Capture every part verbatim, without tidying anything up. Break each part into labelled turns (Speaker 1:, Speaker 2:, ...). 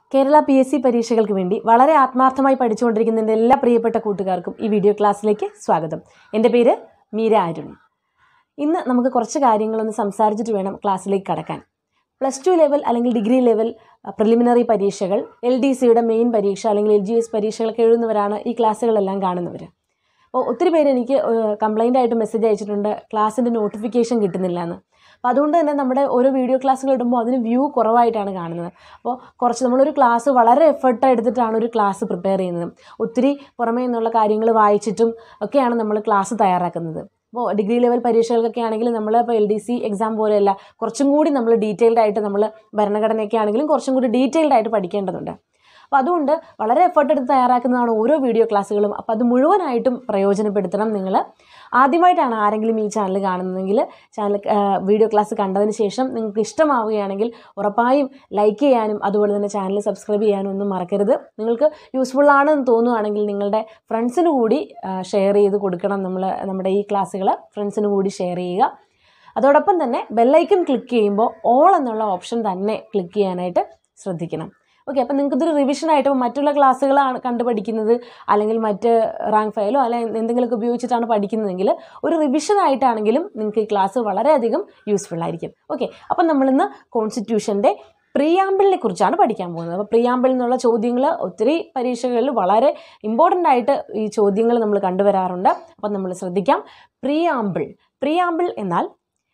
Speaker 1: Kerala P S C പരീക്ഷകൾക്ക് വേണ്ടി വളരെ ആത്മാർത്ഥമായി പഠിച്ചുകൊണ്ടിരിക്കുന്ന എൻ്റെ എല്ലാ പ്രിയപ്പെട്ട കൂട്ടുകാർക്കും ഈ വീഡിയോ ക്ലാസ്സിലേക്ക് സ്വാഗതം. എൻ്റെ പേര് മീര അരുൺ. ഇന്ന് നമുക്ക് കുറച്ച് കാര്യങ്ങളൊന്ന് സംസാരിച്ചിട്ട് വേണം ക്ലാസ്സിലേക്ക് കടക്കാൻ. പ്ലസ് ടു ലെവൽ അല്ലെങ്കിൽ ഡിഗ്രി ലെവൽ പ്രിലിമിനറി പരീക്ഷകൾ, എൽ ഡി സിയുടെ മെയിൻ പരീക്ഷ അല്ലെങ്കിൽ എൽ ജി എസ് പരീക്ഷകളൊക്കെ എഴുതുന്നവരാണ് ഈ ക്ലാസ്സുകളെല്ലാം കാണുന്നവർ. അപ്പോൾ ഒത്തിരി പേര് എനിക്ക് കംപ്ലൈൻ്റ് ആയിട്ട് മെസ്സേജ് അയച്ചിട്ടുണ്ട്, ക്ലാസ്സിൻ്റെ നോട്ടിഫിക്കേഷൻ കിട്ടുന്നില്ല എന്ന്. അപ്പോൾ അതുകൊണ്ട് തന്നെ നമ്മുടെ ഓരോ വീഡിയോ ക്ലാസ്സുകൾ ഇടുമ്പോൾ അതിന് വ്യൂ കുറവായിട്ടാണ് കാണുന്നത്. അപ്പോൾ കുറച്ച് നമ്മളൊരു ക്ലാസ് വളരെ എഫർട്ട് എടുത്തിട്ടാണ് ഒരു ക്ലാസ് പ്രിപ്പയർ ചെയ്യുന്നത്. ഒത്തിരി പുറമേ നിന്നുള്ള കാര്യങ്ങൾ വായിച്ചിട്ടും ഒക്കെയാണ് നമ്മൾ ക്ലാസ് തയ്യാറാക്കുന്നത്. അപ്പോൾ ഡിഗ്രി ലെവൽ പരീക്ഷകൾക്കൊക്കെ ആണെങ്കിൽ നമ്മൾ ഇപ്പോൾ എൽ ഡി സി എക്സാം പോലെയല്ല, കുറച്ചും കൂടി നമ്മൾ ഡീറ്റെയിൽഡ് ആയിട്ട് നമ്മൾ ഭരണഘടനയൊക്കെ ആണെങ്കിലും കുറച്ചും കൂടി ഡീറ്റെയിൽഡ് ആയിട്ട് പഠിക്കേണ്ടതുണ്ട്. അപ്പോൾ അതുകൊണ്ട് വളരെ എഫർട്ട് എടുത്ത് തയ്യാറാക്കുന്നതാണ് ഓരോ വീഡിയോ ക്ലാസ്സുകളും. അപ്പോൾ അത് മുഴുവനായിട്ടും പ്രയോജനപ്പെടുത്തണം. നിങ്ങൾ ആദ്യമായിട്ടാണ് ആരെങ്കിലും ഈ ചാനൽ കാണുന്നതെങ്കിൽ ചാനൽ വീഡിയോ ക്ലാസ് കണ്ടതിന് ശേഷം നിങ്ങൾക്ക് ഇഷ്ടമാവുകയാണെങ്കിൽ ഉറപ്പായും ലൈക്ക് ചെയ്യാനും അതുപോലെ തന്നെ ചാനൽ സബ്സ്ക്രൈബ് ചെയ്യാനും ഒന്നും മറക്കരുത്. നിങ്ങൾക്ക് യൂസ്ഫുൾ ആണെന്ന് തോന്നുകയാണെങ്കിൽ നിങ്ങളുടെ ഫ്രണ്ട്സിന് കൂടി ഷെയർ ചെയ്ത് കൊടുക്കണം. നമ്മൾ നമ്മുടെ ഈ ക്ലാസ്സുകൾ ഫ്രണ്ട്സിന് കൂടി ഷെയർ ചെയ്യുക. അതോടൊപ്പം തന്നെ ബെല്ലൈക്കൺ ക്ലിക്ക് ചെയ്യുമ്പോൾ ഓൾ എന്നുള്ള ഓപ്ഷൻ തന്നെ ക്ലിക്ക് ചെയ്യാനായിട്ട് ശ്രദ്ധിക്കണം. ഓക്കെ, അപ്പോൾ നിങ്ങൾക്കിതൊരു റിവിഷനായിട്ട് മറ്റുള്ള ക്ലാസ്സുകളാണ് കണ്ടു പഠിക്കുന്നത് അല്ലെങ്കിൽ മറ്റ് റാങ്ക് ഫയലോ അല്ലെങ്കിൽ എന്തെങ്കിലുമൊക്കെ ഉപയോഗിച്ചിട്ടാണ് പഠിക്കുന്നതെങ്കിൽ ഒരു റിവിഷനായിട്ടാണെങ്കിലും നിങ്ങൾക്ക് ഈ ക്ലാസ് വളരെയധികം യൂസ്ഫുൾ ആയിരിക്കും. ഓക്കെ, അപ്പം നമ്മളിന്ന് കോൺസ്റ്റിറ്റ്യൂഷൻ്റെ പ്രിയാമ്പിളിനെ കുറിച്ചാണ് പഠിക്കാൻ പോകുന്നത്. അപ്പോൾ പ്രിയാമ്പിൾ എന്നുള്ള ചോദ്യങ്ങൾ ഒത്തിരി പരീക്ഷകളിൽ വളരെ ഇമ്പോർട്ടൻ്റ് ആയിട്ട് ഈ ചോദ്യങ്ങൾ നമ്മൾ കണ്ടുവരാറുണ്ട്. അപ്പം നമ്മൾ ശ്രദ്ധിക്കാം. പ്രിയാമ്പിൾ പ്രിയാമ്പിൾ എന്നാൽ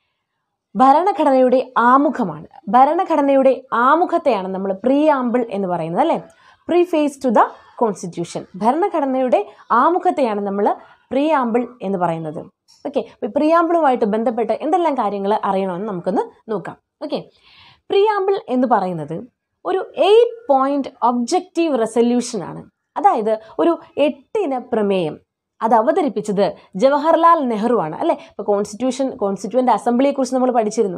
Speaker 1: ഭരണഘടനയുടെ ആമുഖമാണ്. ഭരണഘടനയുടെ ആമുഖത്തെയാണ് നമ്മൾ പ്രിയാമ്പിൾ എന്ന് പറയുന്നത്, അല്ലേ? Preface to the constitution. ഭരണഘടനയുടെ ആമുഖത്തെയാണ് നമ്മൾ പ്രിയാമ്പിൾ എന്ന് പറയുന്നത്. ഓക്കെ, പ്രിയാമ്പിളുമായിട്ട് ബന്ധപ്പെട്ട് എന്തെല്ലാം കാര്യങ്ങൾ അറിയണമെന്ന് നമുക്കൊന്ന് നോക്കാം. ഓക്കെ, പ്രിയാമ്പിൾ എന്ന് പറയുന്നത് ഒരു എയ്റ്റ് പോയിന്റ് ഒബ്ജക്റ്റീവ് റെസൊല്യൂഷനാണ്. അതായത് ഒരു എട്ടിന പ്രമേയം. അത് അവതരിപ്പിച്ചത് ജവഹർലാൽ നെഹ്റു ആണ്, അല്ലേ? ഇപ്പോൾ കോൺസ്റ്റിറ്റ്യൂഷൻ കോൺസ്റ്റിറ്റ്യൂവൻ്റ് അസംബ്ലിയെക്കുറിച്ച് നമ്മൾ പഠിച്ചിരുന്നു.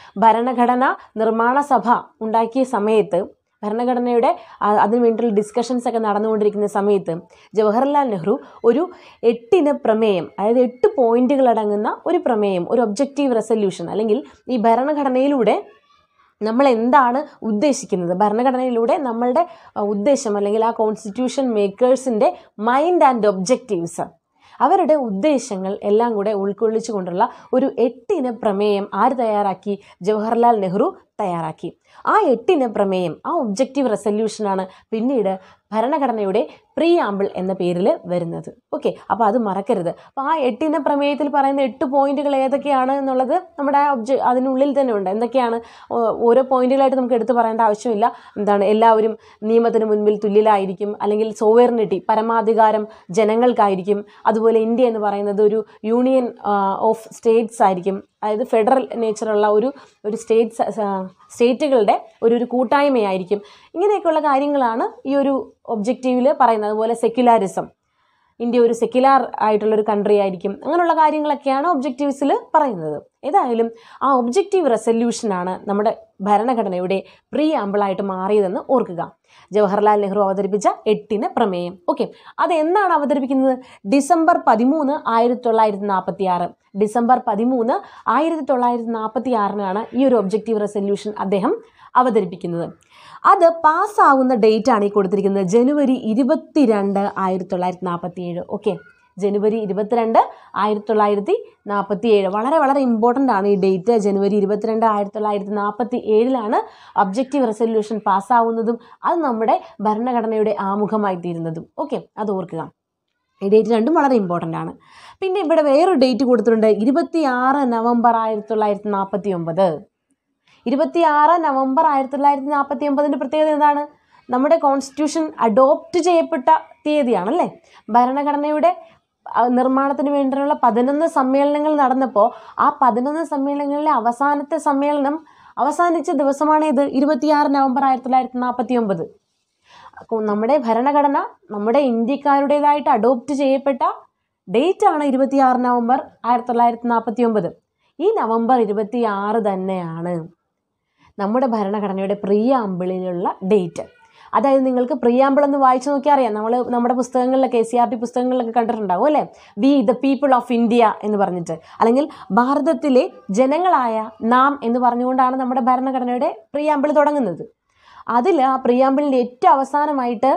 Speaker 1: ഭരണഘടന നിർമ്മാണ സഭ ഉണ്ടാക്കിയ സമയത്ത്, ഭരണഘടനയുടെ അതിനു വേണ്ടിയുള്ള ഡിസ്കഷൻസ് ഒക്കെ നടന്നുകൊണ്ടിരിക്കുന്ന സമയത്ത് ജവഹർലാൽ നെഹ്റു ഒരു എട്ടിന് പ്രമേയം, അതായത് എട്ട് പോയിന്റുകൾ അടങ്ങുന്ന ഒരു പ്രമേയം, ഒരു ഒബ്ജക്റ്റീവ് റെസൊല്യൂഷൻ, അല്ലെങ്കിൽ ഈ ഭരണഘടനയിലൂടെ നമ്മൾ എന്താണ് ഉദ്ദേശിക്കുന്നത്, ഭരണഘടനയിലൂടെ നമ്മളുടെ ഉദ്ദേശം അല്ലെങ്കിൽ ആ കോൺസ്റ്റിറ്റ്യൂഷൻ മേക്കേഴ്സിൻ്റെ മൈൻഡ് ആൻഡ് ഒബ്ജക്റ്റീവ്സ്, അവരുടെ ഉദ്ദേശങ്ങൾ എല്ലാം കൂടെ ഉൾക്കൊള്ളിച്ചു കൊണ്ടുള്ള ഒരു എട്ടിന പ്രമേയം ആര് തയ്യാറാക്കി? ജവഹർലാൽ നെഹ്റു തയ്യാറാക്കി. ആ എട്ടിന പ്രമേയം, ആ ഒബ്ജക്റ്റീവ് റെസൊല്യൂഷനാണ് പിന്നീട് ഭരണഘടനയുടെ പ്രിയാമ്പിൾ എന്ന പേരിൽ വരുന്നത്. ഓക്കെ, അപ്പോൾ അത് മറക്കരുത്. അപ്പോൾ ആ എട്ടിന പ്രമേയത്തിൽ പറയുന്ന എട്ട് പോയിന്റുകൾ ഏതൊക്കെയാണ് എന്നുള്ളത് നമ്മുടെ ഒബ്ജ അതിനുള്ളിൽ തന്നെ ഉണ്ട്. എന്തൊക്കെയാണ്? ഓരോ പോയിന്റുകളായിട്ട് നമുക്ക് എടുത്തു പറയേണ്ട ആവശ്യമില്ല. എന്താണ്? എല്ലാവരും നിയമത്തിന് മുൻപിൽ തുല്യരായിരിക്കും, അല്ലെങ്കിൽ സോവേറിനിറ്റി, പരമാധികാരം ജനങ്ങൾക്കായിരിക്കും. അതുപോലെ ഇന്ത്യ എന്ന് പറയുന്നത് ഒരു യൂണിയൻ ഓഫ് സ്റ്റേറ്റ്സ് ആയിരിക്കും, അതായത് ഫെഡറൽ നേച്ചറുള്ള ഒരു ഒരു സ്റ്റേറ്റ്സ് സ്റ്റേറ്റുകളുടെ ഒരു ഒരു കൂട്ടായ്മയായിരിക്കും. ഇങ്ങനെയൊക്കെയുള്ള കാര്യങ്ങളാണ് ഈ ഒരു ഒബ്ജക്റ്റീവിൽ പറയുന്നത്. അതുപോലെ സെക്യുലാരിസം, ഇന്ത്യ ഒരു സെക്യുലാർ ആയിട്ടുള്ളൊരു കൺട്രി ആയിരിക്കും. അങ്ങനെയുള്ള കാര്യങ്ങളൊക്കെയാണ് ഒബ്ജക്റ്റീവ്സിൽ പറയുന്നത്. ഏതായാലും ആ ഒബ്ജക്റ്റീവ് റെസൊല്യൂഷനാണ് നമ്മുടെ ഭരണഘടനയുടെ പ്രിയാമ്പിളായിട്ട് മാറിയതെന്ന് ഓർക്കുക. ജവഹർലാൽ നെഹ്റു അവതരിപ്പിച്ച എട്ടിന് പ്രമേയം. ഓക്കെ, അത് എന്നാണ് അവതരിപ്പിക്കുന്നത്? ഡിസംബർ പതിമൂന്ന് ആയിരത്തി തൊള്ളായിരത്തി നാൽപ്പത്തി ആറ് ഡിസംബർ പതിമൂന്ന് ആയിരത്തി തൊള്ളായിരത്തി നാൽപ്പത്തി ആറിനാണ് ഈ ഒരു ഒബ്ജക്റ്റീവ് റെസൊല്യൂഷൻ അദ്ദേഹം അവതരിപ്പിക്കുന്നത്. അത് പാസ്സാവുന്ന ഡേറ്റ് ആണ് ഈ കൊടുത്തിരിക്കുന്നത്, ജനുവരി ഇരുപത്തിരണ്ട് ആയിരത്തി തൊള്ളായിരത്തി നാൽപ്പത്തി ഏഴ്. ഓക്കെ, ജനുവരി ഇരുപത്തിരണ്ട് ആയിരത്തി തൊള്ളായിരത്തി നാൽപ്പത്തി ഏഴ് വളരെ വളരെ ഇമ്പോർട്ടൻ്റ് ആണ് ഈ ഡേറ്റ്. ജനുവരി ഇരുപത്തിരണ്ട് ആയിരത്തി തൊള്ളായിരത്തി നാൽപ്പത്തി ഏഴിലാണ് ഒബ്ജക്റ്റീവ് റെസൊല്യൂഷൻ പാസ്സാവുന്നതും അത് നമ്മുടെ ഭരണഘടനയുടെ ആമുഖമായി തീരുന്നതും. ഓക്കെ, അത് ഓർക്കുക. ഈ ഡേറ്റ് രണ്ടും വളരെ ഇമ്പോർട്ടൻ്റ് ആണ്. പിന്നെ ഇവിടെ വേറൊരു ഡേറ്റ് കൊടുത്തിട്ടുണ്ട്, ഇരുപത്തി ആറ് നവംബർ ആയിരത്തി തൊള്ളായിരത്തി നാൽപ്പത്തി ഒമ്പത് ഇരുപത്തി ആറ് നവംബർ ആയിരത്തി തൊള്ളായിരത്തി നാൽപ്പത്തി ഒമ്പതിൻ്റെ പ്രത്യേകത എന്താണ്? നമ്മുടെ കോൺസ്റ്റിറ്റ്യൂഷൻ അഡോപ്റ്റ് ചെയ്യപ്പെട്ട തീയതിയാണല്ലേ. ഭരണഘടനയുടെ നിർമ്മാണത്തിന് വേണ്ടിയുള്ള പതിനൊന്ന് സമ്മേളനങ്ങൾ നടന്നപ്പോൾ ആ പതിനൊന്ന് സമ്മേളനങ്ങളിലെ അവസാനത്തെ സമ്മേളനം അവസാനിച്ച ദിവസമാണ് ഇത്, ഇരുപത്തിയാറ് നവംബർ ആയിരത്തി തൊള്ളായിരത്തി നാൽപ്പത്തി ഒമ്പത്. നമ്മുടെ ഭരണഘടന നമ്മുടെ ഇന്ത്യക്കാരുടേതായിട്ട് അഡോപ്റ്റ് ചെയ്യപ്പെട്ട ഡേറ്റ് ആണ് ഇരുപത്തിയാറ് നവംബർ ആയിരത്തി തൊള്ളായിരത്തി നാൽപ്പത്തി ഒമ്പത്. ഈ നവംബർ ഇരുപത്തി ആറ് തന്നെയാണ് നമ്മുടെ ഭരണഘടനയുടെ പ്രിയാമ്പിളിലുള്ള ഡേറ്റ്. അതായത് നിങ്ങൾക്ക് പ്രിയാമ്പിൾ എന്ന് വായിച്ചു നോക്കിയാൽ അറിയാം. നമ്മൾ നമ്മുടെ പുസ്തകങ്ങളിലൊക്കെ എസ് സി ആർ ടി പുസ്തകങ്ങളിലൊക്കെ കണ്ടിട്ടുണ്ടാവും അല്ലേ? We the people of India എന്ന് പറഞ്ഞിട്ട്, അല്ലെങ്കിൽ ഭാരതത്തിലെ ജനങ്ങളായ നാം എന്ന് പറഞ്ഞുകൊണ്ടാണ് നമ്മുടെ ഭരണഘടനയുടെ പ്രിയാമ്പിൾ തുടങ്ങുന്നത്. അതിൽ ആ പ്രിയാമ്പിളിൻ്റെ ഏറ്റവും അവസാനമായിട്ട്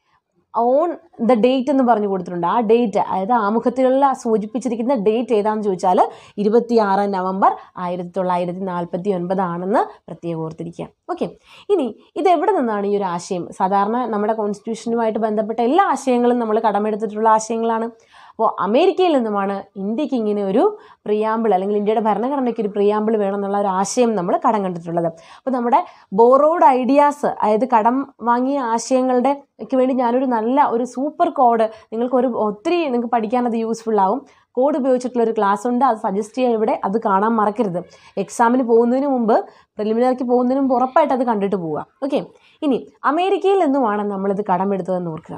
Speaker 1: ഓൺ ദ ഡേറ്റ് എന്ന് പറഞ്ഞു കൊടുത്തിട്ടുണ്ട്. ആ ഡേറ്റ്, അതായത് ആമുഖത്തിലുള്ള സൂചിപ്പിച്ചിരിക്കുന്ന ഡേറ്റ് ഏതാണെന്ന് ചോദിച്ചാൽ ഇരുപത്തിയാറ് നവംബർ ആയിരത്തി തൊള്ളായിരത്തി നാൽപ്പത്തി ഒൻപതാണെന്ന് പ്രത്യേകം ഓർത്തിരിക്കുക. ഓക്കെ, ഇനി ഇത് എവിടെ നിന്നാണ് ഈ ഒരു ആശയം? സാധാരണ നമ്മുടെ കോൺസ്റ്റിറ്റ്യൂഷനുമായിട്ട് ബന്ധപ്പെട്ട എല്ലാ ആശയങ്ങളും നമ്മൾ കടമെടുത്തിട്ടുള്ള ആശയങ്ങളാണ്. അപ്പോൾ അമേരിക്കയിൽ നിന്നുമാണ് ഇന്ത്യക്ക് ഇങ്ങനെ ഒരു പ്രിയാമ്പിൾ, അല്ലെങ്കിൽ ഇന്ത്യയുടെ ഭരണഘടനയ്ക്ക് ഒരു പ്രിയാമ്പിൾ വേണമെന്നുള്ള ഒരു ആശയം നമ്മൾ കടം കണ്ടിട്ടുള്ളത്. അപ്പോൾ നമ്മുടെ ബോറോഡ് ഐഡിയാസ്, അതായത് കടം വാങ്ങിയ ആശയങ്ങളുടെ ഒക്കെ വേണ്ടി ഞാനൊരു നല്ല ഒരു സൂപ്പർ കോഡ് നിങ്ങൾക്ക് ഒരു ഒത്തിരി നിങ്ങൾക്ക് പഠിക്കാൻ അത് യൂസ്ഫുൾ ആവും. കോഡ് ഉപയോഗിച്ചിട്ടുള്ളൊരു ക്ലാസ് ഉണ്ട്, അത് സജസ്റ്റ് ചെയ്യാൻ ഇവിടെ, അത് കാണാൻ മറക്കരുത്. എക്സാമിന് പോകുന്നതിന് മുമ്പ്, പ്രിലിമിനറിക്ക് പോകുന്നതിന് മുമ്പ് ഉറപ്പായിട്ട് അത് കണ്ടിട്ട് പോവുക. ഓക്കെ, ഇനി അമേരിക്കയിൽ നിന്നുമാണ് നമ്മളിത് കടമെടുത്തതെന്ന് ഓർക്കുക.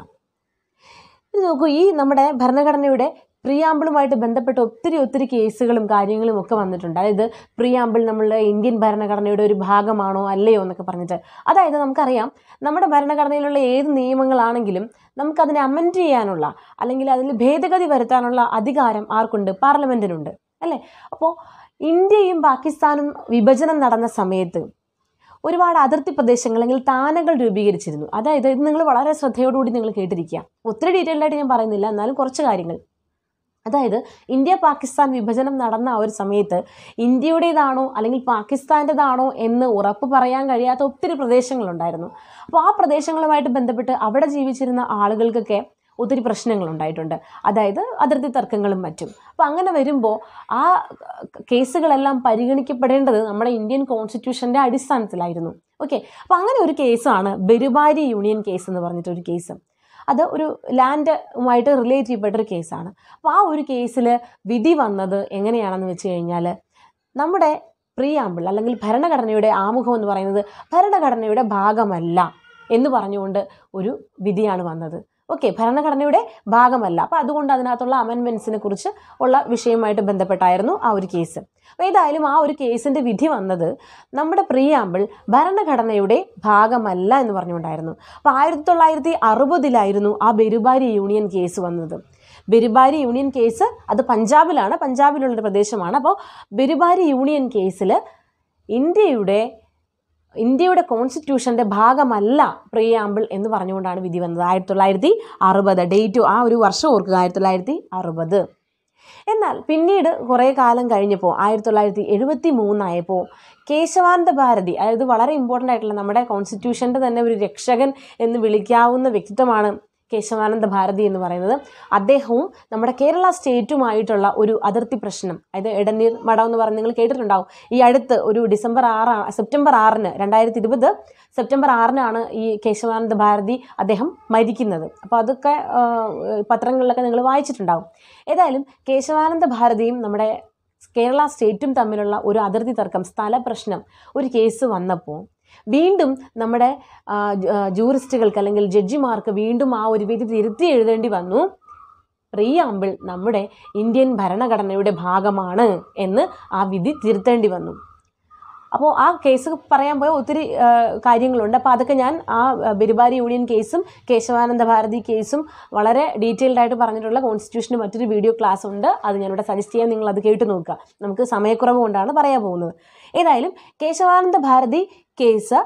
Speaker 1: ഇത് നോക്കൂ, ഈ നമ്മുടെ ഭരണഘടനയുടെ പ്രിയാമ്പിളുമായിട്ട് ബന്ധപ്പെട്ട ഒത്തിരി ഒത്തിരി കേസുകളും കാര്യങ്ങളും ഒക്കെ വന്നിട്ടുണ്ട്. അതായത് പ്രിയാമ്പിൾ നമ്മളുടെ ഇന്ത്യൻ ഭരണഘടനയുടെ ഒരു ഭാഗമാണോ അല്ലയോ എന്നൊക്കെ പറഞ്ഞിട്ട്. അതായത് നമുക്കറിയാം, നമ്മുടെ ഭരണഘടനയിലുള്ള ഏത് നിയമങ്ങളാണെങ്കിലും നമുക്കതിനെ അമെൻഡ് ചെയ്യാനുള്ള, അല്ലെങ്കിൽ അതിൽ ഭേദഗതി വരുത്താനുള്ള അധികാരം ആർക്കുണ്ട്? പാർലമെൻറ്റിനുണ്ട്, അല്ലേ? അപ്പോൾ ഇന്ത്യയും പാകിസ്ഥാനും വിഭജനം നടന്ന സമയത്ത് ഒരുപാട് അതിർത്തി പ്രദേശങ്ങൾ അല്ലെങ്കിൽ താനകൾ രൂപീകരിച്ചിരുന്നു. അതായത് ഇത് നിങ്ങൾ വളരെ ശ്രദ്ധയോടുകൂടി നിങ്ങൾ കേട്ടിരിക്കുക. ഒത്തിരി ഡീറ്റെയിൽഡ് ആയിട്ട് ഞാൻ പറയുന്നില്ല, എന്നാലും കുറച്ച് കാര്യങ്ങൾ. അതായത് ഇന്ത്യ പാകിസ്ഥാൻ വിഭജനം നടന്ന ആ ഒരു സമയത്ത് ഇന്ത്യയുടേതാണോ അല്ലെങ്കിൽ പാകിസ്ഥാൻ്റെതാണോ എന്ന് ഉറപ്പ് പറയാൻ കഴിയാത്ത ഒത്തിരി പ്രദേശങ്ങളുണ്ടായിരുന്നു. അപ്പോൾ ആ പ്രദേശങ്ങളുമായിട്ട് ബന്ധപ്പെട്ട് അവിടെ ജീവിച്ചിരുന്ന ആളുകൾക്കൊക്കെ ഒത്തിരി പ്രശ്നങ്ങളുണ്ടായിട്ടുണ്ട്. അതായത് അതിർത്തി തർക്കങ്ങളും മറ്റും. അപ്പോൾ അങ്ങനെ വരുമ്പോൾ ആ കേസുകളെല്ലാം പരിഗണിക്കപ്പെടേണ്ടത് നമ്മുടെ ഇന്ത്യൻ കോൺസ്റ്റിറ്റ്യൂഷൻ്റെ അടിസ്ഥാനത്തിലായിരുന്നു. ഓക്കെ, അപ്പോൾ അങ്ങനെ ഒരു കേസാണ് ബെരുബാരി യൂണിയൻ കേസ് എന്ന് പറഞ്ഞിട്ടൊരു കേസ്. അത് ഒരു ലാൻഡുമായിട്ട് റിലേറ്റ് ചെയ്യപ്പെട്ടൊരു കേസാണ്. അപ്പോൾ ആ ഒരു കേസിൽ വിധി വന്നത് എങ്ങനെയാണെന്ന് വെച്ച് കഴിഞ്ഞാൽ, നമ്മുടെ പ്രിയാമ്പിൾ അല്ലെങ്കിൽ ഭരണഘടനയുടെ ആമുഖം എന്ന് പറയുന്നത് ഭരണഘടനയുടെ ഭാഗമല്ല എന്ന് പറഞ്ഞുകൊണ്ട് ഒരു വിധിയാണ് വന്നത്. ഓക്കെ, ഭരണഘടനയുടെ ഭാഗമല്ല. അപ്പോൾ അതുകൊണ്ട് അതിനകത്തുള്ള അമെൻമെൻറ്റ്സിനെ കുറിച്ച് ഉള്ള വിഷയവുമായിട്ട് ബന്ധപ്പെട്ടായിരുന്നു ആ ഒരു കേസ്. അപ്പോൾ ഏതായാലും ആ ഒരു കേസിൻ്റെ വിധി വന്നത് നമ്മുടെ പ്രിയാമ്പിൾ ഭരണഘടനയുടെ ഭാഗമല്ല എന്ന് പറഞ്ഞുകൊണ്ടായിരുന്നു. അപ്പോൾ ആയിരത്തി തൊള്ളായിരത്തി അറുപതിലായിരുന്നു ആ ബെരുബാരി യൂണിയൻ കേസ് വന്നത്. ബെരുബാരി യൂണിയൻ കേസ് അത് പഞ്ചാബിലാണ്, പഞ്ചാബിലുള്ളൊരു പ്രദേശമാണ്. അപ്പോൾ ബെരുബാരി യൂണിയൻ കേസിൽ ഇന്ത്യയുടെ ഇന്ത്യയുടെ കോൺസ്റ്റിറ്റ്യൂഷൻ്റെ ഭാഗമല്ല പ്രിയാമ്പിൾ എന്ന് പറഞ്ഞുകൊണ്ടാണ് വിധി വന്നത്. ആയിരത്തി തൊള്ളായിരത്തി അറുപത് ഡേറ്റ്, ആ ഒരു വർഷം ഓർക്കുക, ആയിരത്തി തൊള്ളായിരത്തി അറുപത്. എന്നാൽ പിന്നീട് കുറേ കാലം കഴിഞ്ഞപ്പോൾ ആയിരത്തി തൊള്ളായിരത്തി എഴുപത്തി മൂന്നായപ്പോൾ കേശവാനന്ദ ഭാരതി, അതായത് വളരെ ഇമ്പോർട്ടൻ്റ് ആയിട്ടുള്ള നമ്മുടെ കോൺസ്റ്റിറ്റ്യൂഷൻ്റെ തന്നെ ഒരു രക്ഷകൻ എന്ന് വിളിക്കാവുന്ന വ്യക്തിത്വമാണ് കേശവാനന്ദ ഭാരതി എന്ന് പറയുന്നത്. അദ്ദേഹവും നമ്മുടെ കേരള സ്റ്റേറ്റുമായിട്ടുള്ള ഒരു അതിർത്തി പ്രശ്നം, അതായത് എടനീർ മഠം എന്ന് പറഞ്ഞ് നിങ്ങൾ കേട്ടിട്ടുണ്ടാവും. ഈ അടുത്ത് ഒരു ഡിസംബർ ആറാണ് സെപ്റ്റംബർ ആറിന് രണ്ടായിരത്തി ഇരുപത് സെപ്റ്റംബർ ആറിനാണ് ഈ കേശവാനന്ദ ഭാരതി അദ്ദേഹം മരിക്കുന്നത്. അപ്പോൾ അതൊക്കെ പത്രങ്ങളിലൊക്കെ നിങ്ങൾ വായിച്ചിട്ടുണ്ടാവും. ഏതായാലും കേശവാനന്ദ ഭാരതിയും നമ്മുടെ കേരള സ്റ്റേറ്റും തമ്മിലുള്ള ഒരു അതിർത്തി തർക്കം, സ്ഥല പ്രശ്നം, ഒരു കേസ് വന്നപ്പോൾ വീണ്ടും നമ്മുടെ ജൂറിസ്റ്റുകൾക്ക് അല്ലെങ്കിൽ ജഡ്ജിമാർക്ക് വീണ്ടും ആ ഒരു വിധി തിരുത്തി എഴുതേണ്ടി വന്നു. പ്രിയാമ്പിൾ നമ്മുടെ ഇന്ത്യൻ ഭരണഘടനയുടെ ഭാഗമാണ് എന്ന് ആ വിധി തിരുത്തേണ്ടി വന്നു. അപ്പോൾ ആ കേസ് പറയാൻ പോയ ഒത്തിരി കാര്യങ്ങളുണ്ട്. അപ്പോൾ അതൊക്കെ ഞാൻ ആ ബെരുബാരി യൂണിയൻ കേസും കേശവാനന്ദ ഭാരതി കേസും വളരെ ഡീറ്റെയിൽഡ് ആയിട്ട് പറഞ്ഞിട്ടുള്ള കോൺസ്റ്റിറ്റ്യൂഷന് മറ്റൊരു വീഡിയോ ക്ലാസ് ഉണ്ട്. അത് ഞാനിവിടെ സജസ്റ്റ് ചെയ്യാൻ, നിങ്ങൾ അത് കേട്ട് നോക്കുക. നമുക്ക് സമയക്കുറവ് കൊണ്ടാണ് പറയാൻ പോകുന്നത്. ഏതായാലും കേശവാനന്ദ ഭാരതി കേസ്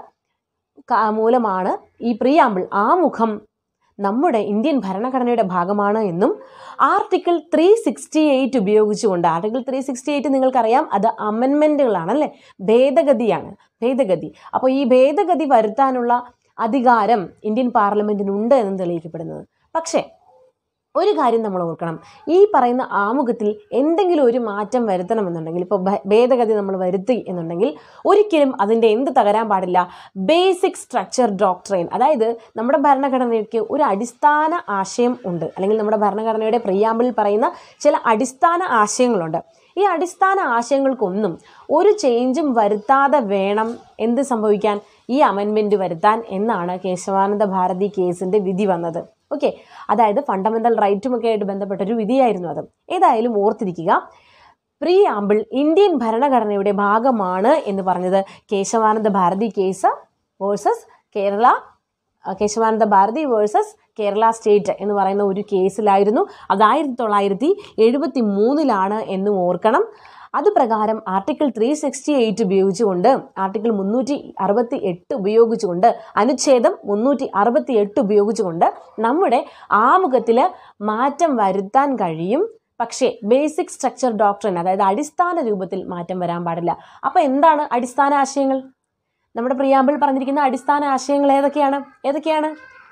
Speaker 1: മൂലമാണ് ഈ പ്രിയാമ്പിൾ ആമുഖം നമ്മുടെ ഇന്ത്യൻ ഭരണഘടനയുടെ ഭാഗമാണ് എന്നും ആർട്ടിക്കിൾ ത്രീ സിക്സ്റ്റി എയ്റ്റ് ഉപയോഗിച്ചുകൊണ്ട്, ആർട്ടിക്കിൾ ത്രീ സിക്സ്റ്റി എയ്റ്റ് നിങ്ങൾക്കറിയാം, അത് അമെൻമെൻറ്റുകളാണ് അല്ലേ, ഭേദഗതിയാണ്, ഭേദഗതി. അപ്പോൾ ഈ ഭേദഗതി വരുത്താനുള്ള അധികാരം ഇന്ത്യൻ പാർലമെൻറ്റിനുണ്ട് എന്ന് തെളിയിക്കപ്പെടുന്നത്. പക്ഷേ ഒരു കാര്യം നമ്മൾ ഓർക്കണം, ഈ പറയുന്ന ആമുഖത്തിൽ എന്തെങ്കിലും ഒരു മാറ്റം വരുത്തണമെന്നുണ്ടെങ്കിൽ, ഇപ്പോൾ ഭേദഗതി നമ്മൾ വരുത്തി എന്നുണ്ടെങ്കിൽ ഒരിക്കലും അതിൻ്റെ എന്ത് തകരാൻ പാടില്ല, ബേസിക് സ്ട്രക്ചർ ഡോക്ട്രൈൻ. അതായത് നമ്മുടെ ഭരണഘടനയ്ക്ക് ഒരു അടിസ്ഥാന ആശയം ഉണ്ട്, അല്ലെങ്കിൽ നമ്മുടെ ഭരണഘടനയുടെ പ്രിയാമ്പിളിൽ പറയുന്ന ചില അടിസ്ഥാന ആശയങ്ങളുണ്ട്. ഈ അടിസ്ഥാന ആശയങ്ങൾക്കൊന്നും ഒരു ചേഞ്ചും വരുത്താതെ വേണം എന്ത് സംഭവിക്കാൻ, ഈ അമെൻമെൻറ്റ് വരുത്താൻ എന്നാണ് കേശവാനന്ദ ഭാരതി കേസിൻ്റെ വിധി വന്നത്. ഓക്കെ, അതായത് ഫണ്ടമെൻ്റൽ റൈറ്റുമൊക്കെ ആയിട്ട് ബന്ധപ്പെട്ടൊരു വിധിയായിരുന്നു അത്. ഏതായാലും ഓർത്തിരിക്കുക, പ്രിയാമ്പിൾ ഇന്ത്യൻ ഭരണഘടനയുടെ ഭാഗമാണ് എന്ന് പറഞ്ഞത് Kesavananda Bharati case versus Kerala Kesavananda Bharati versus Kerala state എന്ന് പറയുന്ന ഒരു കേസിലായിരുന്നു. അത് ആയിരത്തി തൊള്ളായിരത്തി എഴുപത്തി മൂന്നിലാണ് എന്നും ഓർക്കണം. അത് പ്രകാരം ആർട്ടിക്കിൾ ത്രീ സിക്സ്റ്റി എയ്റ്റ് ഉപയോഗിച്ചുകൊണ്ട്, ആർട്ടിക്കിൾ മുന്നൂറ്റി അറുപത്തി എട്ട് ഉപയോഗിച്ചുകൊണ്ട്, അനുച്ഛേദം മുന്നൂറ്റി അറുപത്തി എട്ട് ഉപയോഗിച്ചുകൊണ്ട് നമ്മുടെ ആമുഖത്തിൽ മാറ്റം വരുത്താൻ കഴിയും. പക്ഷേ ബേസിക് സ്ട്രക്ചർ ഡോക്ട്രിൻ, അതായത് അടിസ്ഥാന രൂപത്തിൽ മാറ്റം വരാൻ പാടില്ല. അപ്പോൾ എന്താണ് അടിസ്ഥാന ആശയങ്ങൾ? നമ്മുടെ പ്രിയാമ്പിൾ പറഞ്ഞിരിക്കുന്ന അടിസ്ഥാന ആശയങ്ങൾ ഏതൊക്കെയാണ് ഏതൊക്കെയാണ്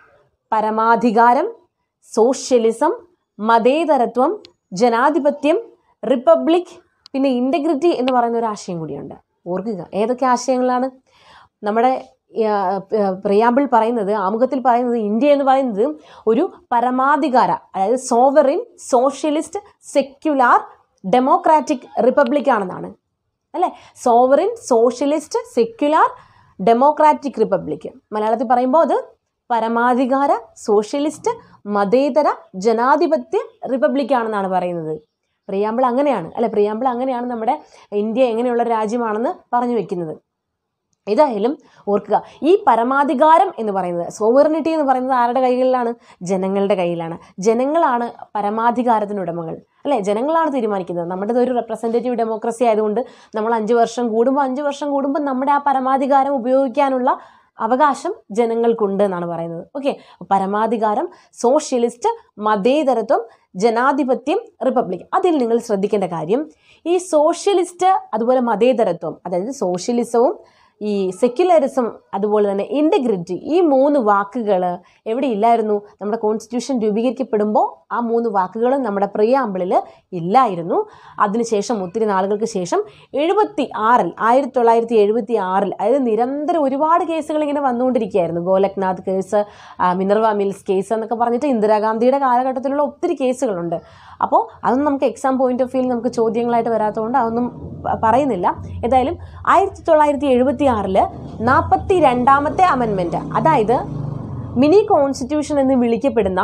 Speaker 1: പരമാധികാരം, സോഷ്യലിസം, മതേതരത്വം, ജനാധിപത്യം, റിപ്പബ്ലിക്, പിന്നെ ഇൻ്റഗ്രിറ്റി എന്ന് പറയുന്ന ഒരു ആശയം കൂടിയുണ്ട്. ഓർക്കുക, ഏതൊക്കെ ആശയങ്ങളാണ്? നമ്മുടെ പ്രിയാമ്പിൾ പറയുന്നത്, ആമുഖത്തിൽ പറയുന്നത്, ഇന്ത്യ എന്ന് പറയുന്നത് ഒരു പരമാധികാര, അതായത് sovereign, socialist, secular, democratic republic ആണെന്നാണ്, അല്ലേ? Sovereign, socialist, secular, democratic republic. മലയാളത്തിൽ പറയുമ്പോൾ അത് പരമാധികാര, സോഷ്യലിസ്റ്റ്, മതേതര, ജനാധിപത്യ റിപ്പബ്ലിക് ആണെന്നാണ് പറയുന്നത്. പ്രിയാമ്പിൾ അങ്ങനെയാണ്, അല്ലെ? പ്രിയാമ്പിൾ അങ്ങനെയാണ് നമ്മുടെ ഇന്ത്യ എങ്ങനെയുള്ള രാജ്യമാണെന്ന് പറഞ്ഞു വെക്കുന്നത്. ഏതായാലും ഓർക്കുക, ഈ പരമാധികാരം എന്ന് പറയുന്നത്, സോവറിനിറ്റി എന്ന് പറയുന്നത് ആരുടെ കൈകളിലാണ്? ജനങ്ങളുടെ കയ്യിലാണ്. ജനങ്ങളാണ് പരമാധികാരത്തിന് ഉടമകൾ, അല്ലേ? ജനങ്ങളാണ് തീരുമാനിക്കുന്നത്. നമ്മുടെ ഒരു റെപ്രസെൻറ്റേറ്റീവ് ഡെമോക്രസി ആയതുകൊണ്ട് നമ്മൾ അഞ്ച് വർഷം കൂടുമ്പോൾ അഞ്ച് വർഷം കൂടുമ്പോൾ നമ്മുടെ ആ പരമാധികാരം ഉപയോഗിക്കാനുള്ള അവകാശം ജനങ്ങൾക്കുണ്ട് എന്നാണ് പറയുന്നത്. ഓക്കെ, പരമാധികാരം, സോഷ്യലിസ്റ്റ്, മതേതരത്വം, ജനാധിപത്യം, റിപ്പബ്ലിക്. അതിൽ നിങ്ങൾ ശ്രദ്ധിക്കേണ്ട കാര്യം, ഈ സോഷ്യലിസ്റ്റ് അതുപോലെ മതേതരത്വം, അതായത് സോഷ്യലിസവും ഈ സെക്യുലറിസം അതുപോലെ തന്നെ ഇൻ്റഗ്രിറ്റി, ഈ മൂന്ന് വാക്കുകൾ എവിടെ ഇല്ലായിരുന്നു? നമ്മുടെ കോൺസ്റ്റിറ്റ്യൂഷൻ രൂപീകരിക്കപ്പെടുമ്പോൾ ആ മൂന്ന് വാക്കുകളും നമ്മുടെ പ്രിയാമ്പിളിൽ ഇല്ലായിരുന്നു. അതിനുശേഷം ഒത്തിരി നാളുകൾക്ക് ശേഷം എഴുപത്തി ആറിൽ ആയിരത്തി തൊള്ളായിരത്തി എഴുപത്തി ആറിൽ അതായത് നിരന്തരം ഒരുപാട് കേസുകൾ ഇങ്ങനെ വന്നുകൊണ്ടിരിക്കുകയായിരുന്നു. Golaknath case, Minerva mills case എന്നൊക്കെ പറഞ്ഞിട്ട് ഇന്ദിരാഗാന്ധിയുടെ കാലഘട്ടത്തിലുള്ള ഒത്തിരി കേസുകളുണ്ട്. അപ്പോൾ അതൊന്നും നമുക്ക് എക്സാം പോയിന്റ് ഓഫ് വ്യൂവിൽ നമുക്ക് ചോദ്യങ്ങളായിട്ട് വരാത്തതുകൊണ്ട് അതൊന്നും പറയുന്നില്ല. ഏതായാലും ആയിരത്തി തൊള്ളായിരത്തി എഴുപത്തി ആറില് നാൽപ്പത്തി രണ്ടാമത്തെ അമെൻമെൻറ്റ്, അതായത് മിനി കോൺസ്റ്റിറ്റ്യൂഷൻ എന്ന് വിളിക്കപ്പെടുന്ന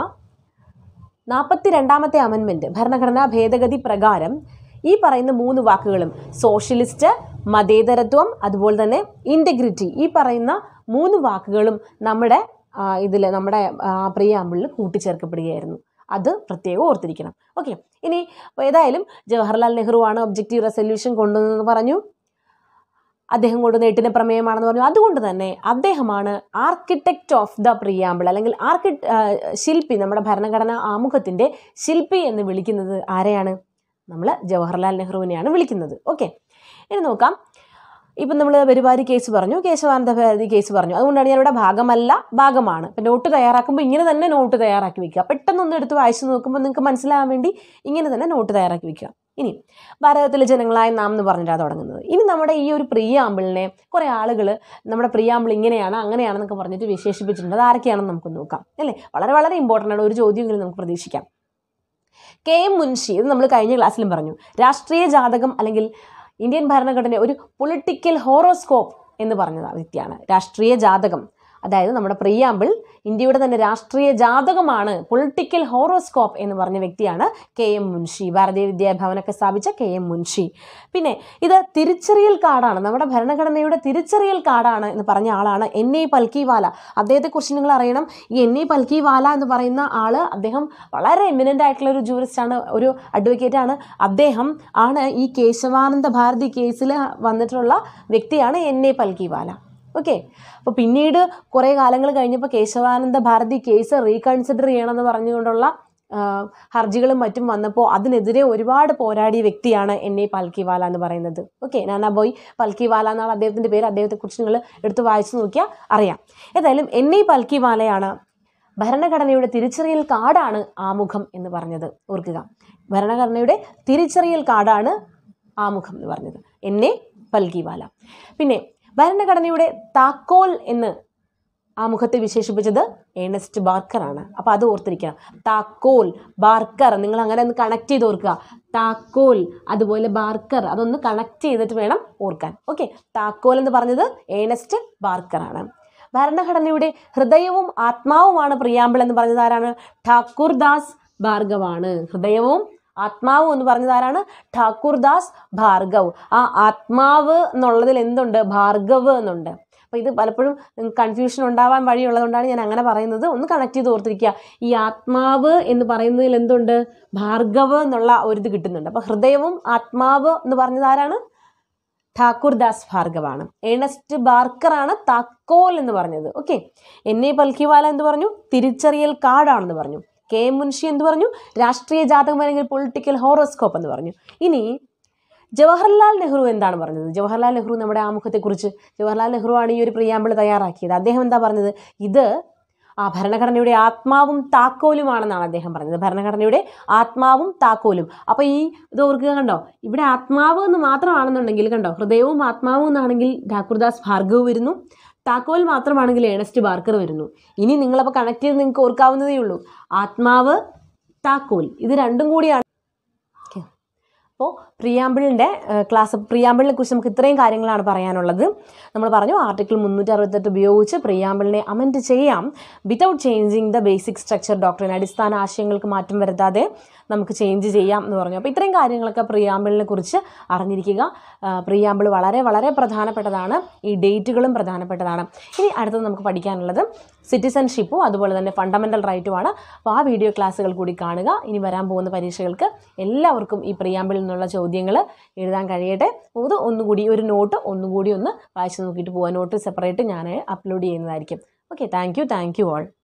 Speaker 1: നാൽപ്പത്തി രണ്ടാമത്തെ അമെൻമെൻറ്റ്, ഭരണഘടനാ ഭേദഗതി പ്രകാരം ഈ പറയുന്ന മൂന്ന് വാക്കുകളും സോഷ്യലിസ്റ്റ്, മതേതരത്വം, അതുപോലെ തന്നെ ഇൻ്റഗ്രിറ്റി, ഈ പറയുന്ന മൂന്ന് വാക്കുകളും നമ്മുടെ ഇതിൽ നമ്മുടെ പ്രിയാമ്പിളിൽ കൂട്ടിച്ചേർക്കപ്പെടുകയായിരുന്നു. അത് പ്രത്യേകം ഓർത്തിരിക്കണം. ഓക്കെ, ഇനി ഏതായാലും ജവഹർലാൽ നെഹ്റു ആണ് ഒബ്ജക്റ്റീവ് റെസൊല്യൂഷൻ കൊണ്ടുവന്നെന്ന് പറഞ്ഞു. അദ്ദേഹം കൊണ്ടുവന്ന എട്ടിന് പ്രമേയമാണെന്ന് പറഞ്ഞു. അതുകൊണ്ട് തന്നെ അദ്ദേഹമാണ് ആർക്കിടെക്റ്റ് ഓഫ് ദ പ്രിയാമ്പിൾ, അല്ലെങ്കിൽ ആർക്കി ശില്പി, നമ്മുടെ ഭരണഘടനാ ആമുഖത്തിൻ്റെ ശില്പി എന്ന് വിളിക്കുന്നത് ആരെയാണ്? നമ്മൾ ജവഹർലാൽ നെഹ്റുവിനെയാണ് വിളിക്കുന്നത്. ഓക്കെ, ഇനി നോക്കാം. ഇപ്പം നമ്മൾ പരിപാടി കേസ് പറഞ്ഞു, കേശവാനന്ദ ഭാരതി കേസ് പറഞ്ഞു. അതുകൊണ്ടാണ് ഞാനിവിടെ ഭാഗമല്ല ഭാഗമാണ്. ഇപ്പം നോട്ട് തയ്യാറാക്കുമ്പോൾ ഇങ്ങനെ തന്നെ നോട്ട് തയ്യാറാക്കി വെക്കുക. പെട്ടെന്നൊന്ന് എടുത്ത് വായിച്ചു നോക്കുമ്പോൾ നിങ്ങൾക്ക് മനസ്സിലാകാൻ വേണ്ടി ഇങ്ങനെ തന്നെ നോട്ട് തയ്യാറാക്കി വെക്കുക. ഇനി ഭാരതത്തിലെ ജനങ്ങളായ നാം എന്ന് പറഞ്ഞിട്ടാണ് തുടങ്ങുന്നത്. ഇനി നമ്മുടെ ഈ ഒരു പ്രിയാമ്പിളിനെ കുറേ ആളുകൾ നമ്മുടെ പ്രിയാമ്പിൾ ഇങ്ങനെയാണ് അങ്ങനെയാണെന്നൊക്കെ പറഞ്ഞിട്ട് വിശേഷിപ്പിച്ചിട്ടുണ്ട്. അത് ആരൊക്കെയാണെന്ന് നമുക്ക് നോക്കാം, അല്ലേ? വളരെ വളരെ ഇമ്പോർട്ടൻ്റ് ആണ്. ഒരു ചോദ്യമെങ്കിലും നമുക്ക് പ്രതീക്ഷിക്കാം. കെ എം മുൻഷി, ഇത് നമ്മൾ കഴിഞ്ഞ ക്ലാസ്സിലും പറഞ്ഞു. രാഷ്ട്രീയ ജാതകം അല്ലെങ്കിൽ ഇന്ത്യൻ ഭരണഘടന ഒരു പൊളിറ്റിക്കൽ ഹോറോസ്കോപ്പ് എന്ന് പറഞ്ഞ വ്യക്തിയാണ്. രാഷ്ട്രീയ ജാതകം, അതായത് നമ്മുടെ പ്രിയാമ്പിൾ ഇന്ത്യയുടെ തന്നെ രാഷ്ട്രീയ ജാതകമാണ്, പൊളിറ്റിക്കൽ ഹോറോസ്കോപ്പ് എന്ന് പറഞ്ഞ വ്യക്തിയാണ് കെ എം മുൻഷി. ഭാരതീയ വിദ്യാഭവനൊക്കെ സ്ഥാപിച്ച കെ എം മുൻഷി. പിന്നെ ഇത് തിരിച്ചറിയൽ കാർഡാണ്, നമ്മുടെ ഭരണഘടനയുടെ തിരിച്ചറിയൽ കാർഡാണ് എന്ന് പറഞ്ഞ ആളാണ് എൻ എ പൽക്കിവാല. അദ്ദേഹത്തെക്കുറിച്ച് നിങ്ങൾ അറിയണം. ഈ എൻ എ പൽക്കിവാല എന്ന് പറയുന്ന ആൾ, അദ്ദേഹം വളരെ എമിനൻ്റ് ആയിട്ടുള്ള ഒരു ജൂറിസ്റ്റാണ്, ഒരു അഡ്വക്കേറ്റാണ്. അദ്ദേഹം ആണ് ഈ കേശവാനന്ദ ഭാരതി കേസിൽ വന്നിട്ടുള്ള വ്യക്തിയാണ് എൻ എ പൽക്കിവാല. ഓക്കെ, അപ്പോൾ പിന്നീട് കുറേ കാലങ്ങൾ കഴിഞ്ഞപ്പോൾ കേശവാനന്ദ ഭാരതി കേസ് റീകൺസിഡർ ചെയ്യണമെന്ന് പറഞ്ഞുകൊണ്ടുള്ള ഹർജികളും മറ്റും വന്നപ്പോൾ അതിനെതിരെ ഒരുപാട് പോരാടിയ വ്യക്തിയാണ് എൻ എ പൽക്കിവാല എന്ന് പറയുന്നത്. ഓക്കെ, നാനാബോയ് പൽക്കിവാല എന്നാണ് അദ്ദേഹത്തിൻ്റെ പേര്. അദ്ദേഹത്തെക്കുറിച്ച് നിങ്ങൾ എടുത്ത് വായിച്ചു നോക്കിയാൽ അറിയാം. ഏതായാലും എൻ എ പൽക്കിവാലയാണ് ഭരണഘടനയുടെ തിരിച്ചറിയൽ കാർഡാണ് ആമുഖം എന്ന് പറഞ്ഞത്. ഓർക്കുക, ഭരണഘടനയുടെ തിരിച്ചറിയൽ കാർഡാണ് ആമുഖം എന്ന് പറഞ്ഞത് എൻ എ പൽക്കിവാല. പിന്നെ ഭരണഘടനയുടെ താക്കോൽ എന്ന് ആമുഖത്തെ വിശേഷിപ്പിച്ചത് ഏണസ്റ്റ് ബാർക്കറാണ്. അപ്പോൾ അത് ഓർത്തിരിക്കണം. താക്കോൽ, ബാർക്കർ, നിങ്ങൾ അങ്ങനെ ഒന്ന് കണക്ട് ചെയ്ത് ഓർക്കുക. താക്കോൽ അതുപോലെ ബാർക്കർ, അതൊന്ന് കണക്ട് ചെയ്തിട്ട് വേണം ഓർക്കാൻ. ഓക്കെ, താക്കോൽ എന്ന് പറഞ്ഞത് ഏണസ്റ്റ് ബാർക്കറാണ്. ഭരണഘടനയുടെ ഹൃദയവും ആത്മാവുമാണ് പ്രിയാമ്പിൾ എന്ന് പറഞ്ഞത് ആരാണ്? ഠാക്കൂർദാസ് ഭാർഗവാണ്. ഹൃദയവും ആത്മാവ് എന്ന് പറഞ്ഞത് ആരാണ്? ഠാക്കൂർദാസ് ഭാർഗവ്. ആ ആത്മാവ് എന്നുള്ളതിൽ എന്തുണ്ട്? ഭാർഗവ് എന്നുണ്ട്. അപ്പോൾ ഇത് പലപ്പോഴും കൺഫ്യൂഷൻ ഉണ്ടാവാൻ വഴിയുള്ളതുകൊണ്ടാണ് ഞാൻ അങ്ങനെ പറയുന്നത്. ഒന്ന് കണക്ട് ചെയ്ത് ഓർത്തിരിക്കുക. ഈ ആത്മാവ് എന്ന് പറയുന്നതിൽ എന്തുണ്ട്? ഭാർഗവ് എന്നുള്ള ഒരിത് കിട്ടുന്നുണ്ട്. അപ്പോൾ ഹൃദയവും ആത്മാവ് എന്ന് പറഞ്ഞത് ആരാണ്? ഠാക്കൂർ ദാസ് ഭാർഗവാണ്. ഏണസ്റ്റ് ബാർക്കറാണ് താക്കോൽ എന്ന് പറഞ്ഞത്. ഓക്കെ. എൻ എ പൽക്കിവാല എന്ത് പറഞ്ഞു? തിരിച്ചറിയൽ കാർഡാണെന്ന് പറഞ്ഞു. കെ എം മുൻഷി എന്ത് പറഞ്ഞു? രാഷ്ട്രീയ ജാതകം അല്ലെങ്കിൽ പൊളിറ്റിക്കൽ ഹോറോസ്കോപ്പ് എന്ന് പറഞ്ഞു. ഇനി ജവഹർലാൽ നെഹ്റു എന്താണ് പറഞ്ഞത്? ജവഹർലാൽ നെഹ്റു നമ്മുടെ ആമുഖത്തെക്കുറിച്ച്, ജവഹർലാൽ നെഹ്റു ആണ് ഈ ഒരു പ്രിയാമ്പിൾ തയ്യാറാക്കിയത്. അദ്ദേഹം എന്താ പറഞ്ഞത്? ഇത് ആ ഭരണഘടനയുടെ ആത്മാവും താക്കോലുമാണെന്നാണ് അദ്ദേഹം പറഞ്ഞത്. ഭരണഘടനയുടെ ആത്മാവും താക്കോലും. അപ്പോൾ ഈ ഇത് ഓർക്കുക, കണ്ടോ, ഇവിടെ ആത്മാവ് എന്ന് മാത്രമാണെന്നുണ്ടെങ്കിൽ കണ്ടോ, ഹൃദയവും ആത്മാവും എന്നാണെങ്കിൽ ഠാക്കൂർദാസ് ഭാർഗവ് വരുന്നു. താക്കോൽ മാത്രമാണെങ്കിൽ ഏണസ്റ്റ് ബാർക്കർ വരുന്നു. ഇനി നിങ്ങളപ്പോൾ കണക്ട് ചെയ്ത് നിങ്ങൾക്ക് ഓർക്കാവുന്നതേ ഉള്ളൂ. ആത്മാവ്, താക്കോൽ, ഇത് രണ്ടും കൂടിയാണ്. അപ്പോൾ പ്രിയാമ്പിളിൻ്റെ ക്ലാസ് പ്രിയാമ്പിളിനെ കുറിച്ച് നമുക്ക് ഇത്രയും കാര്യങ്ങളാണ് പറയാനുള്ളത്. നമ്മൾ പറഞ്ഞു ആർട്ടിക്കിൾ മുന്നൂറ്റി അറുപത്തെട്ട് ഉപയോഗിച്ച് പ്രിയാമ്പിളിനെ അമെൻഡ് ചെയ്യാം without changing the basic structure doctrine. അടിസ്ഥാന ആശയങ്ങൾക്ക് മാറ്റം വരുത്താതെ നമുക്ക് ചേഞ്ച് ചെയ്യാം എന്ന് പറഞ്ഞു. അപ്പോൾ ഇത്രയും കാര്യങ്ങളൊക്കെ പ്രിയാമ്പിളിനെ കുറിച്ച് അറിഞ്ഞിരിക്കുക. പ്രിയാമ്പിൾ വളരെ വളരെ പ്രധാനപ്പെട്ടതാണ്. ഈ ഡേറ്റുകളും പ്രധാനപ്പെട്ടതാണ്. ഇനി അടുത്തത് നമുക്ക് പഠിക്കാനുള്ളത് സിറ്റിസൺഷിപ്പും അതുപോലെ തന്നെ ഫണ്ടമെൻ്റൽ റൈറ്റുമാണ്. അപ്പോൾ ആ വീഡിയോ ക്ലാസ്സുകൾ കൂടി കാണുക. ഇനി വരാൻ പോകുന്ന പരീക്ഷകൾക്ക് എല്ലാവർക്കും ഈ പ്രിയാമ്പിളിൽ നിന്നുള്ള ചോദ്യങ്ങൾ എഴുതാൻ കഴിയട്ടെ. അത് ഒന്നുകൂടി ഒരു നോട്ട് ഒന്നുകൂടി ഒന്ന് വായിച്ച് നോക്കിയിട്ട് പോകാൻ. നോട്ട് സെപ്പറേറ്റ് ഞാൻ അപ്ലോഡ് ചെയ്യുന്നതായിരിക്കും. Okay, thank you thank you all.